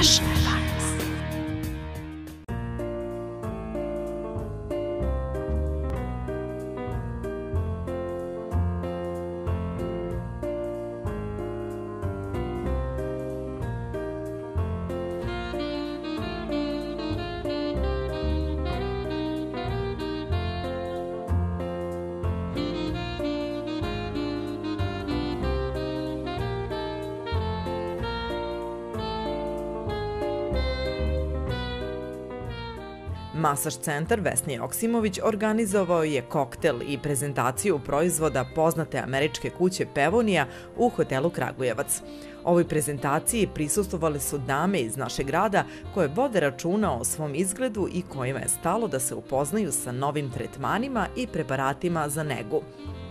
Fresh. Masaž centar Vesne Joksimović organizovao je koktel i prezentaciju proizvoda poznate američke kuće Pevonija u hotelu Kragujevac. Ovoj prezentaciji prisustvovale su dame iz našeg grada koje vode računa o svom izgledu i kojima je stalo da se upoznaju sa novim tretmanima i preparatima za negu.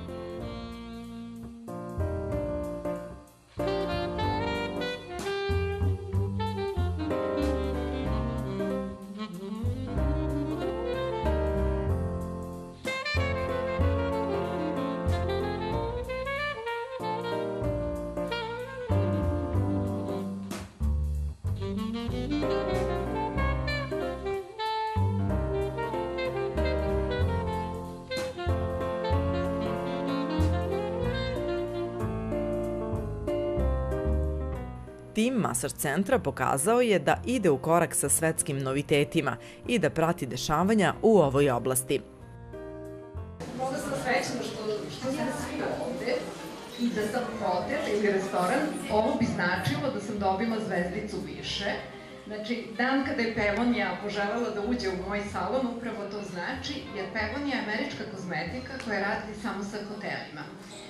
Tim masaž centra pokazao je da ide u korak sa svetskim novitetima i da prati dešavanja u ovoj oblasti. Mnogo sam srećna što sam svi ovde i da sam hotel ili restoran. Ovo bi značilo da sam dobila zvezdicu više. Znači, dan kada je Pevonija poželjela da uđe u moj salon, upravo to znači, jer Pevonija je američka kozmetika koja radi samo sa hotelima.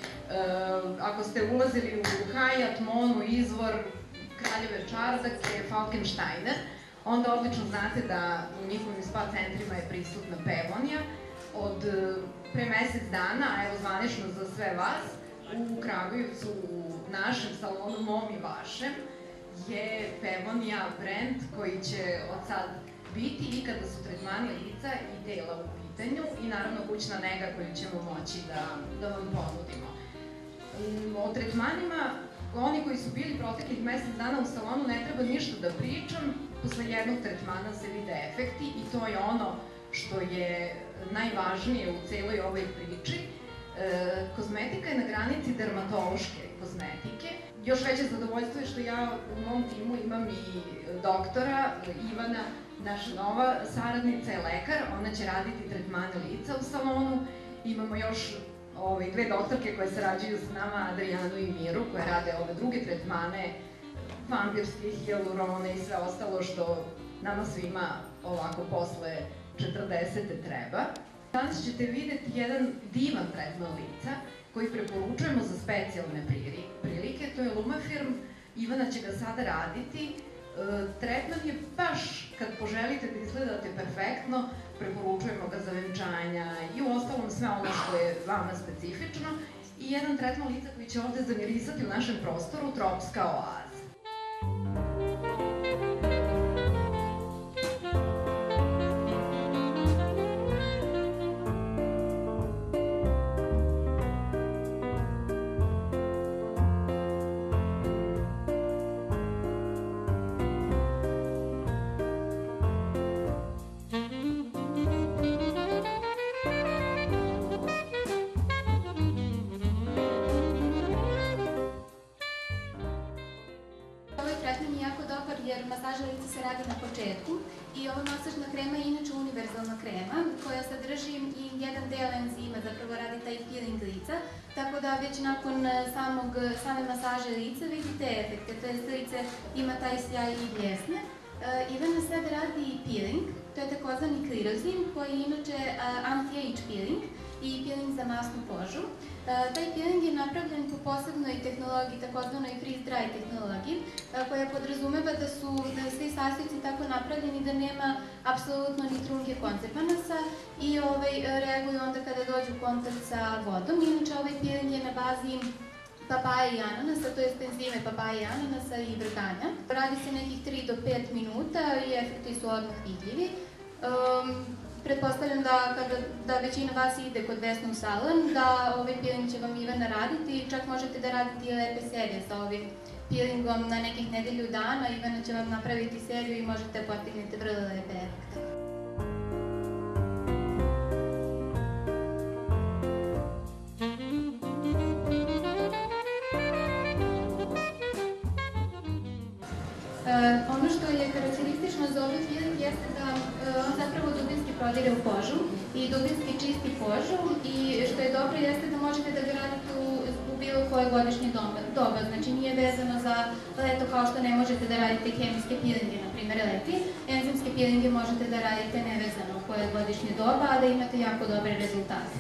Ako ste ulazili u Hyatt, Monu, Izvor, Kraljeve Čardake, Falkensteiner, onda odlično znate da u njihovim spa centrima je prisutna Pevonija. Od pre mesec dana, a evo zvanično za sve vas, u Kragujevcu, u našem salonu, mom i vašem, je Pevonija brend koji će od sad biti i kada su tretmani lica i tela u pitanju i naravno kućna nega koju ćemo moći da vam ponudimo. O tretmanima, oni koji su bili proteklih mesec dana u salonu, ne treba ništa da pričam. Posle jednog tretmana se vide efekti i to je ono što je najvažnije u celoj ovoj priči. Kozmetika je na granici dermatološke kozmetike. Još veće zadovoljstvo je što ja u mom timu imam i doktora Ivana, naša nova saradnica je lekar, ona će raditi tretmane lica u salonu. Imamo još dve doktorke koje sarađuju s nama, Adrijanu i Miru, koje rade ove druge tretmane, vampirske, hijalurone i sve ostalo što nama svima ovako posle 40. treba. Danas ćete videti jedan divan tretman lica koji preporučujemo za specijalne prilike, to je Lumafirm. Ivana će ga sada raditi. Tretman je baš kad poželite da izgledate perfektno, preporučujemo ga za venčanja i u ostalom sve ono što je vama specifično. I jedan tretman lica koji će ovde zamirisati u našem prostoru, tropska oaza. Jer masaža lica se radi na početku i ova masažna krema je inače univerzalna krema koja sadrži i jedan deo enzima, zapravo radi taj peeling lica, tako da već nakon same masaže lica vidite efekte, to jest lice ima taj sjaj i bljesne. Ivana sad radi peeling, to je takozvani klirozin koji je inače anti-age peeling i peeling za masnu kožu. Taj peeling je napravljen po posebnoj tehnologiji, takozvanoj freeze-dry tehnologiji, koja podrazumeva da su svi sastojci tako napravljeni da nema apsolutno ni trunke koncepanasa i reaguju onda kada dođu u kontakt sa vodom. Inače, ovaj peeling je na bazi papaje i ananasa, to je enzime papaje i ananasa i vrtanja. Radi se nekih 3 do 5 minuta i efekti su odmah vidljivi. Pretpostavljam da većina vas ide kod Vesne u salon, da ovaj peeling će vam Ivana raditi i čak možete da radite i lepe serije sa ovim peelingom na nekih nedelju dana Ivana će vam napraviti seriju i možete postignete vrlo lepe efekte. Ono što je karakteristično za ovaj peeling jeste da on zapravo dubinski prodire u kožu i dubinski čisti kožu i što je dobro jeste da možete da ga radite u bilo koje godišnje doba. Znači nije vezano za leto kao što ne možete da radite hemijske peelinge, na primjer leti. Enzimske peelinge možete da radite nevezano u koje godišnje doba, a da imate jako dobre rezultate.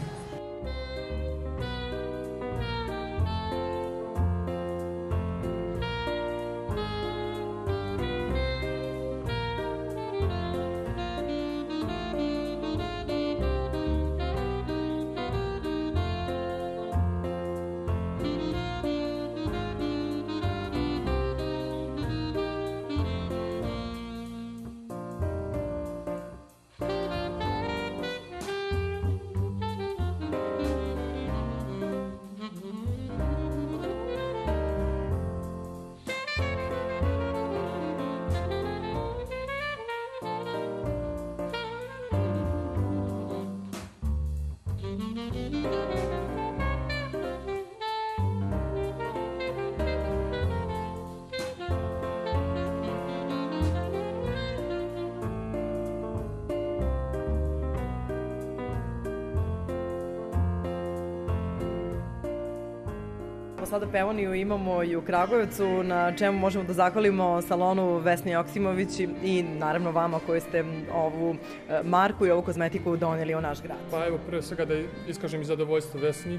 Sada Pevoniju imamo i u Kragujevcu, na čemu možemo da zahvalimo salonu Vesni Joksimović i naravno vama koji ste ovu marku i ovu kozmetiku doneli u naš grad. Pa evo, prve svega da iskažem i zadovoljstvo Vesni.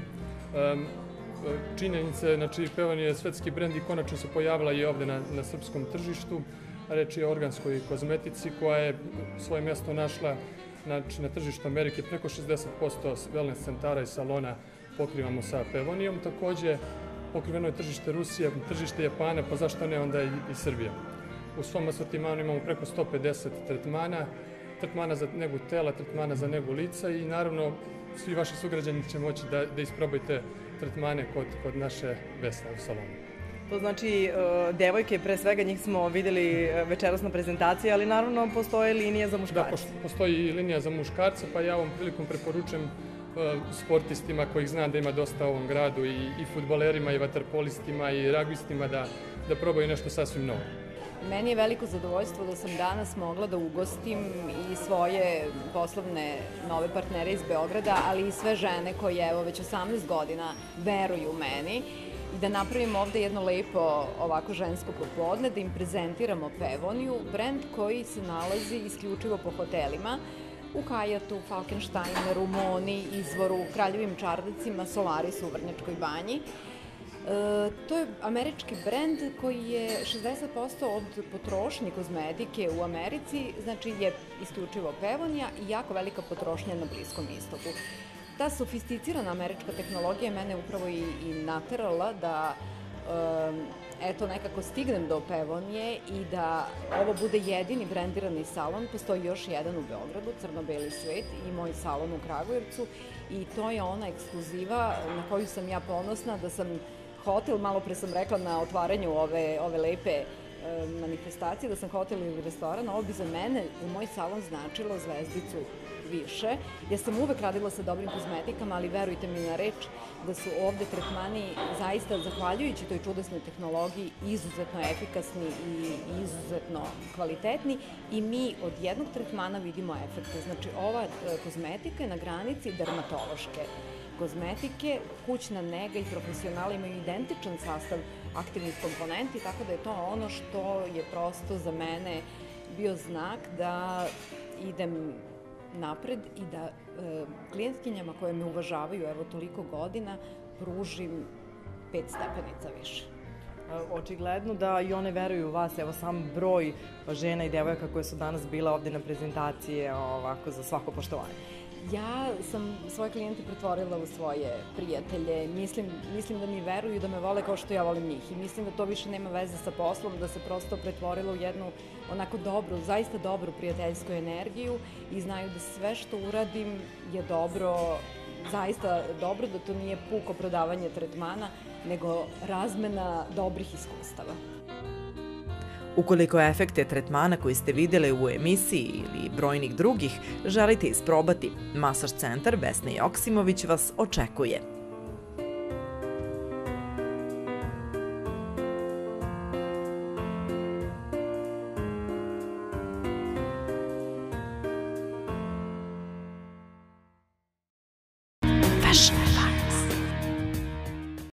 Činjenice, znači Pevonija je svetski brend i konačno se pojavila i ovde na srpskom tržištu. Reč je o organskoj kozmetici koja je svoje mjesto našla na tržištu Amerike. Preko 60% wellness centara i salona pokrivamo sa Pevonijom. Takođe, pokriveno je tržište Rusije, tržište Japana, pa zašto ne onda i Srbija. U svom asortimanu imamo preko 150 tretmana za negu tela, tretmana za negu lica i naravno svi vaši sugrađani će moći da isprobajte tretmane kod naše Vesne u salonu. To znači, devojke, pre svega njih smo videli večeras na prezentaciji, ali naravno postoje linija za muškarce. Da, postoji i linija za muškarce, pa ja ovom prilikom preporučujem sportistima kojih znam da ima dosta u ovom gradu i fudbalerima i vaterpolistima i ragvistima da probaju nešto sasvim novo. Meni je veliko zadovoljstvo da sam danas mogla da ugostim i svoje poslovne nove partnere iz Beograda, ali i sve žene koje evo već 18 godina veruju u meni i da napravimo ovde jedno lepo ovako žensko popodne, da im prezentiramo Pevoniju, brend koji se nalazi isključivo po hotelima, u Kajatu, Falkensteinu, Moni, Izvoru, Kraljevim Čardacima, Solarisu u Vrnjačkoj banji. To je američki brend koji je 60% od potrošnje kozmetike u Americi, znači je isključivo Pevonija i jako velika potrošnja na Bliskom istoku. Ta sofisticirana američka tehnologija je mene upravo i naterala da eto nekako stignem do Pevonije i da ovo bude jedini brendirani salon. Postoji još jedan u Beogradu, Crno-beli svet, i moj salon u Kragujevcu i to je ona ekskluziva na koju sam ja ponosna da sam hotel, malo pre sam rekla na otvaranju ove lepe manifestacije, da sam hotel ili restoran, ovo bi za mene u moj salon značilo zvezdicu više. Ja sam uvek radila sa dobrim kozmetikama, ali verujte mi na reč da su ovde tretmani zaista, zahvaljujući toj čudesnoj tehnologiji, izuzetno efikasni i izuzetno kvalitetni i mi od jednog tretmana vidimo efekte. Znači, ova kozmetika je na granici dermatološke kozmetike, kućna nega i profesionali imaju identičan sastav aktivnih komponenti, tako da je to ono što je prosto za mene bio znak da idem napred i da klijentkinjama koje me uvažavaju evo toliko godina pružim 5 stepenica više. Očigledno da i one veruju u vas, evo sam broj žena i devojaka koje su danas bile ovde na prezentacije ovako za svako poštovanje. Ja sam svoje klijente pretvorila u svoje prijatelje, mislim da mi veruju, da me vole kao što ja volim njih i mislim da to više nema veze sa poslom, da se prosto pretvorila u jednu onako dobru, zaista dobru prijateljsku energiju i znaju da sve što uradim je dobro, zaista dobro, da to nije puko prodavanje tretmana, nego razmena dobrih iskustava. Ukoliko efekte tretmana koji ste videli u emisiji ili brojnih drugih želite isprobati, Masaž centar Vesne Joksimović vas očekuje. Vaš